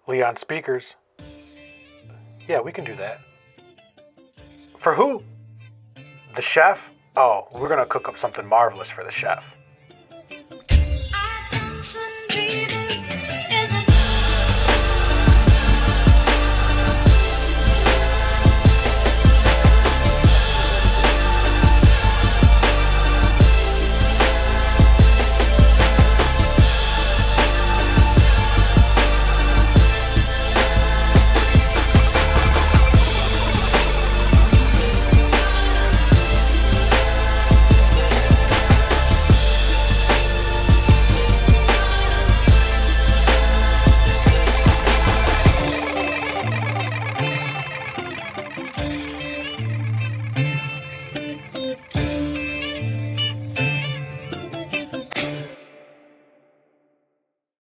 Leon speakers. Yeah, we can do that. For who? The chef? Oh, we're gonna cook up something marvelous for the chef.